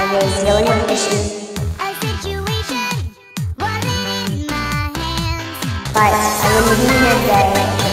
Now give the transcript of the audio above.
a zillion issues. But I wouldn't be here today